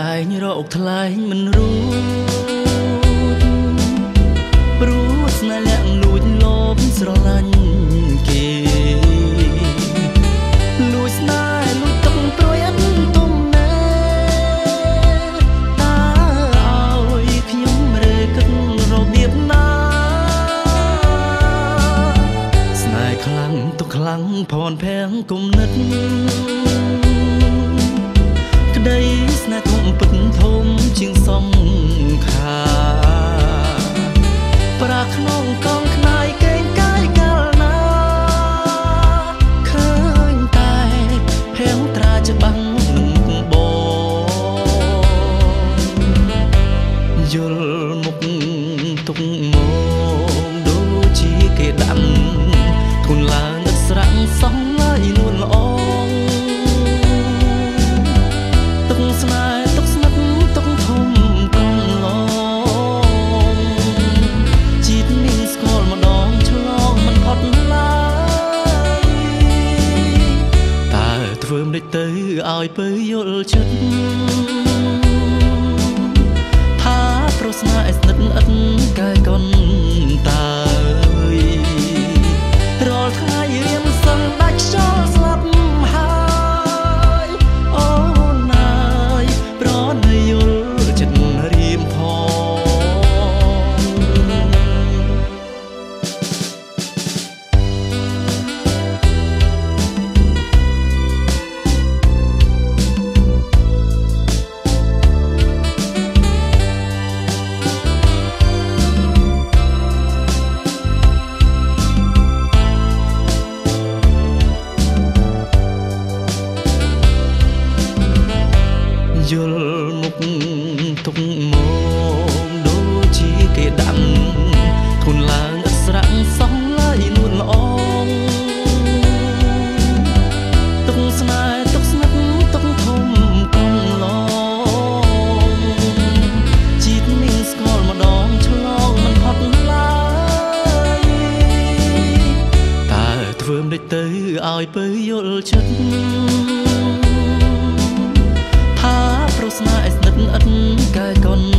ឯងរកថ្លៃមិនរួចព្រោះស្នេហ៍លាក់លួចលោភស្រឡាញ់គេលួចស្នេហ៍លួចទុកព្រួយអត់ទុំណែតើឲ្យខ្ញុំរើគិតរបៀបណាស្នេហ៍ខ្លាំងទុកខ្លាំងភ័ន្តភាំងគុំនិតក្តីស្នេហ៍ធំពិតធំជាងសង្ខារប្រាក្នុងកងខ្នាយកេងកាយកាលណាឃើញតែភាំងត្រាច្បាំងនឹងបងយល់មុខទុកមកដូចជាគេដាំធូនឡើងដឹកស្រាំងសងឡើយនួនល្អស្នេហ៍ទុកស្និទ្ធទុកធំកងឡងជាតិនេះស្គាល់ម្ដងឆ្លងមិនផុតឡើយតើធ្វើមិនដេចទៅឲ្យពើយល់ចិត្តថាប្រុសស្នេហ៍ស្និទ្ធឥតកែកុនតើរាល់ថ្ងៃរៀមសឹងដាច់ខ្យល់ស្លាប់ហើយអូយល់ចិត្តរៀមយល់មុខទុកមកដូចជាគេដាំធូនឡើងឥតស្រាំងសងឡើយនួនល្អទុកស្នេហ៍ទុកស្និទ្ធទុកធំកងឡងជាតិនេះស្គាល់ម្ដងឆ្លងមិនផុតឡើយតើធ្វើមិនដេចទៅឲ្យពើយល់ចិត្តថាប្រុសស្នេហ៍ស្និទ្ធឥតកែកុន